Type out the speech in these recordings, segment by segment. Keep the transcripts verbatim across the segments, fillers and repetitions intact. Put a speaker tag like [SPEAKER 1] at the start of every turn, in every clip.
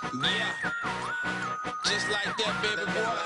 [SPEAKER 1] Yeah, just like that, baby boy.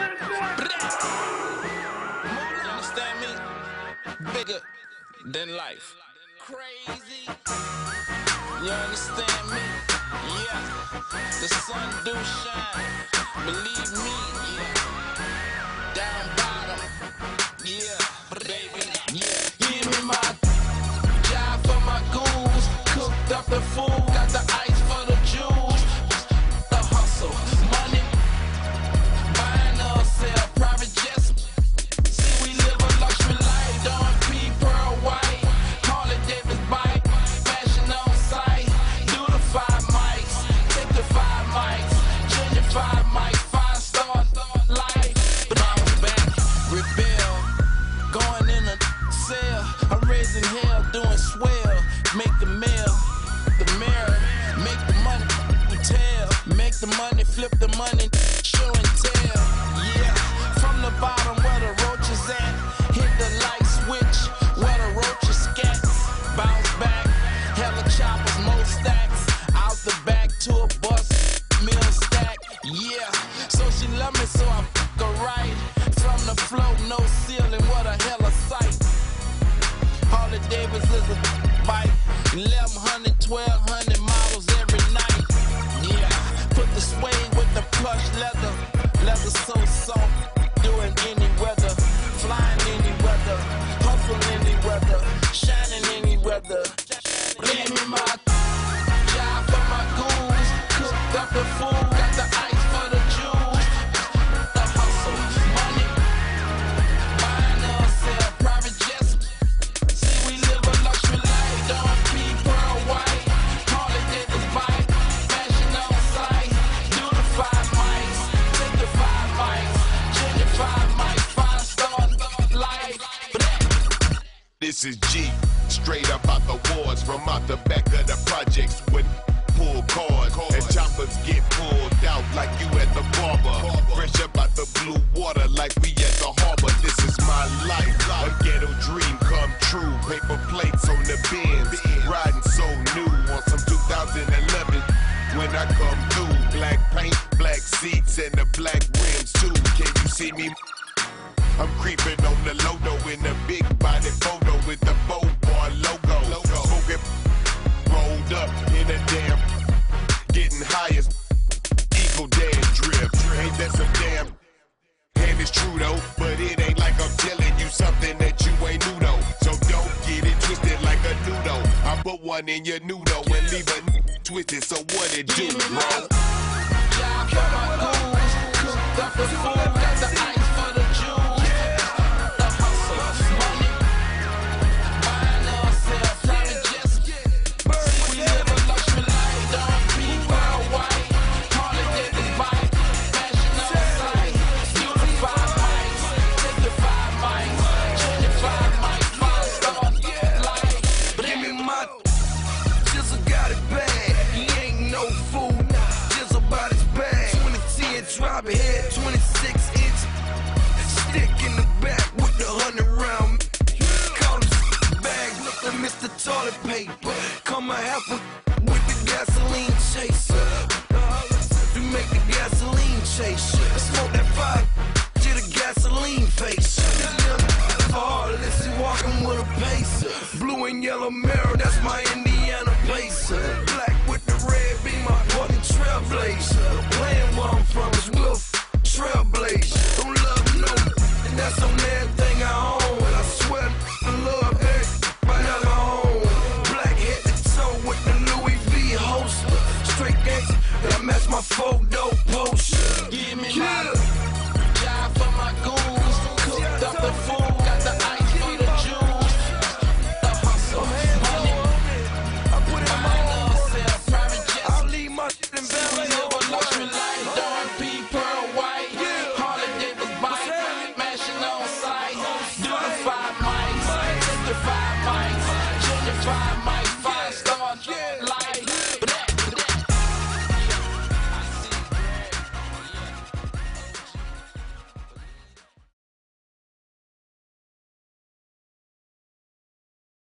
[SPEAKER 1] You understand me? Bigger than life. Crazy. You understand me? Yeah, the sun do shine. Believe me, yeah. Down bottom, yeah, baby, yeah. Give me my job for my goons. Cooked up the food, got the ice for the jewels. The hustle, money, buying or sell private jets. See, we live a luxury life. Dawn P, Pearl White, Harley Davis bike, fashion on sight. Do the five mics, take the five mics, junior five mics, five star life. Bounce back, rebel, going in a cell. I'm raising hell, doing swell. Make the mail, the mirror, make the money, you tell. Make the money, flip the money, show and tell. Yeah, from the bottom where the roaches at. Hit the light switch where the roaches scat. Bounce back, hella choppers, more stacks. Out the back to a bus, meal stack. Yeah, so she love me, so I fuck her right. From the floor, no ceiling, what a hella sight. Harley Davis is a bike, eleven hundred, twelve hundred models every night. Yeah, put the suede with the plush leather, leather so soft, doing any weather, flying any weather, hustling any weather, shining any weather. Give me my job for my goons, cooked up the food, got the ice for the jewels. The hustle, money, buying or sell private jets. See, we live a luxury life. Dawn P, Pearl White, Harley Davis bike, fashion on sight. Do the five mics, take the five mics, junior five mics, five star life.
[SPEAKER 2] This is G, straight up out the wars, from out the back of the projects with pull cards, and choppers get pulled out like you at the barber. Fresh up out the blue water like we at the harbor. This is my life, a ghetto dream come true. Paper plates on the Benz, riding so new on some two thousand eleven. When I come through, black paint, black seats, and the black rims too. Can you see me? I'm creeping on the logo in a big body photo with the bow bar logo. Smoking, rolled up in a damn, getting high as Eagle Dad drip. Ain't that some damn? And it's true though, but it ain't like I'm telling you something that you ain't new though. So don't get it twisted like a noodle. I put one in your noodle and leave a twisted. So what it do, bro?
[SPEAKER 1] Job for my goons, cooked up the food, got the ice for the jewels. The hustle, money, buying or sell private jets. We live a luxury life. Dawn P, Pearl White, Harley Davis bike, fashion on sight. Do the five mics, take the five mics, junior five mics, five star life.
[SPEAKER 3] Give me my Jizzle got it bad. He ain't no fool. Jizzle about his bag. twenty ten drop head, twenty-six inch. Stick in the back with the hundred round. Call him bag, look at Mister Toilet Paper. Come a half a with the gasoline chaser. You make the gasoline chaser. Smoke that fire to the gasoline face. Heartless, he walking with a pacer. Blue and yellow mirror, that's my Indiana Pacer. Black with the red be my fucking trailblazer. Playing where I'm from is Wolf Trailblazer. Don't love no, and that's on everything I own. I swear I love everybody I own. Black head to toe with the Louis V holster. Straight gangster, that I match my photo poster.
[SPEAKER 1] Give me
[SPEAKER 3] Yeah.
[SPEAKER 1] my job for my goons, cooked up the food, got the ice for the jewels. The hustle, money, buying or sell private jets.
[SPEAKER 3] I'll leave my shit in
[SPEAKER 1] We live a luxury life. Dawn P, Pearl White, Harley Davis bike, mashing on sight. Do the five mics, take the five mics, junior five mics.